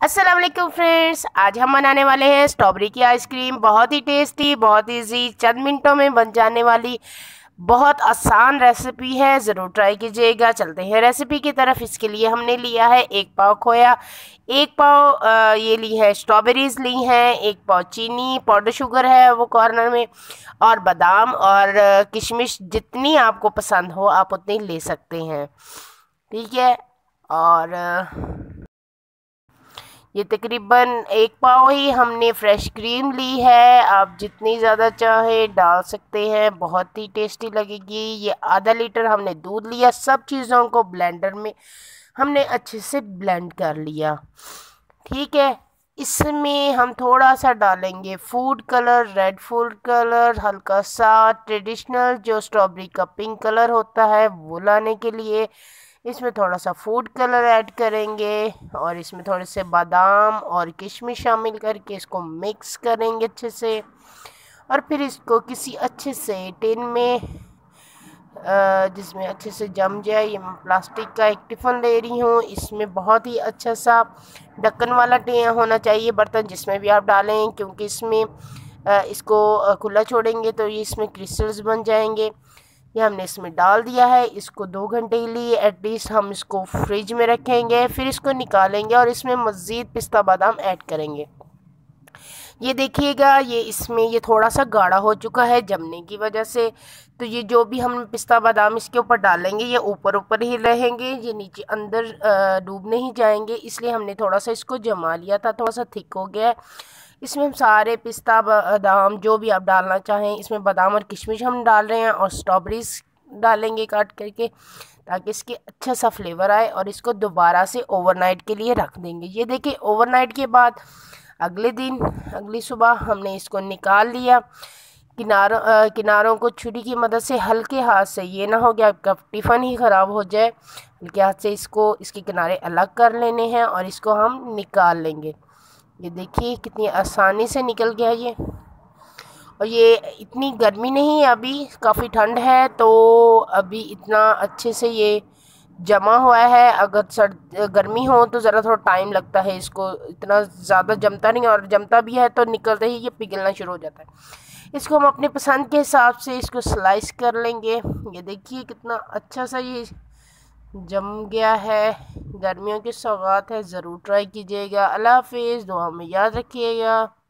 अस्सलाम वालेकुम फ्रेंड्स, आज हम बनाने वाले हैं स्ट्रॉबेरी की आइसक्रीम। बहुत ही टेस्टी, बहुत इजी, चंद मिनटों में बन जाने वाली बहुत आसान रेसिपी है। ज़रूर ट्राई कीजिएगा। चलते हैं रेसिपी की तरफ। इसके लिए हमने लिया है 1 पाव खोया, 1 पाव ये ली है स्ट्रॉबेरीज ली हैं, 1 पाव चीनी, पाउडर शुगर है वो कॉर्नर में, और बादाम और किशमिश जितनी आपको पसंद हो आप उतनी ले सकते हैं। ठीक है। और ये तकरीबन 1 पाव ही हमने फ्रेश क्रीम ली है। आप जितनी ज़्यादा चाहे डाल सकते हैं, बहुत ही टेस्टी लगेगी। ये आधा लीटर हमने दूध लिया। सब चीज़ों को ब्लेंडर में हमने अच्छे से ब्लेंड कर लिया। ठीक है। इसमें हम थोड़ा सा डालेंगे food colour, red food colour, हल्का सा ट्रेडिशनल जो स्ट्रॉबेरी का पिंक कलर होता है वो लाने के लिए इसमें थोड़ा सा फूड कलर ऐड करेंगे, और इसमें थोड़े से बादाम और किशमिश शामिल करके इसको मिक्स करेंगे अच्छे से। और फिर इसको किसी अच्छे से टिन में जिसमें अच्छे से जम जाए। ये मैं प्लास्टिक का एक टिफ़न ले रही हूँ। इसमें बहुत ही अच्छा सा ढक्कन वाला होना चाहिए बर्तन, जिसमें भी आप डालें, क्योंकि इसमें इसको खुला छोड़ेंगे तो ये इसमें क्रिस्टल्स बन जाएंगे। ये हमने इसमें डाल दिया है। इसको 2 घंटे के लिए एटलीस्ट हम इसको फ्रिज में रखेंगे। फिर इसको निकालेंगे और इसमें मज़ीद पिस्ता बादाम ऐड करेंगे। ये देखिएगा, ये इसमें ये थोड़ा सा गाढ़ा हो चुका है जमने की वजह से। तो ये जो भी हम पिस्ता बादाम इसके ऊपर डालेंगे ये ऊपर ऊपर ही रहेंगे, ये नीचे अंदर डूब नहीं जाएंगे। इसलिए हमने थोड़ा सा इसको जमा लिया था, थोड़ा सा थिक हो गया है। इसमें हम सारे पिस्ता बादाम जो भी आप डालना चाहें, इसमें बादाम और किशमिश हम डाल रहे हैं, और स्ट्रॉबेरीज डालेंगे काट करके, ताकि इसके अच्छा सा फ्लेवर आए। और इसको दोबारा से ओवरनाइट के लिए रख देंगे। ये देखिए, ओवरनाइट के बाद अगले दिन अगली सुबह हमने इसको निकाल लिया। किनारों को छुरी की मदद से हल्के हाथ से, ये ना हो कि आपका टिफ़न ही ख़राब हो जाए, हल्के हाथ से इसको इसके किनारे अलग कर लेने हैं और इसको हम निकाल लेंगे। ये देखिए कितनी आसानी से निकल गया ये। और ये इतनी गर्मी नहीं है, अभी काफ़ी ठंड है, तो अभी इतना अच्छे से ये जमा हुआ है। अगर गर्मी हो तो ज़रा थोड़ा टाइम लगता है, इसको इतना ज़्यादा जमता नहीं, और जमता भी है तो निकलते ही ये पिघलना शुरू हो जाता है। इसको हम अपने पसंद के हिसाब से इसको स्लाइस कर लेंगे। ये देखिए कितना अच्छा सा ये जम गया है। गर्मियों की सौगात है, ज़रूर ट्राई कीजिएगा। अल्लाह हाफिज़, दुआ में याद रखिएगा।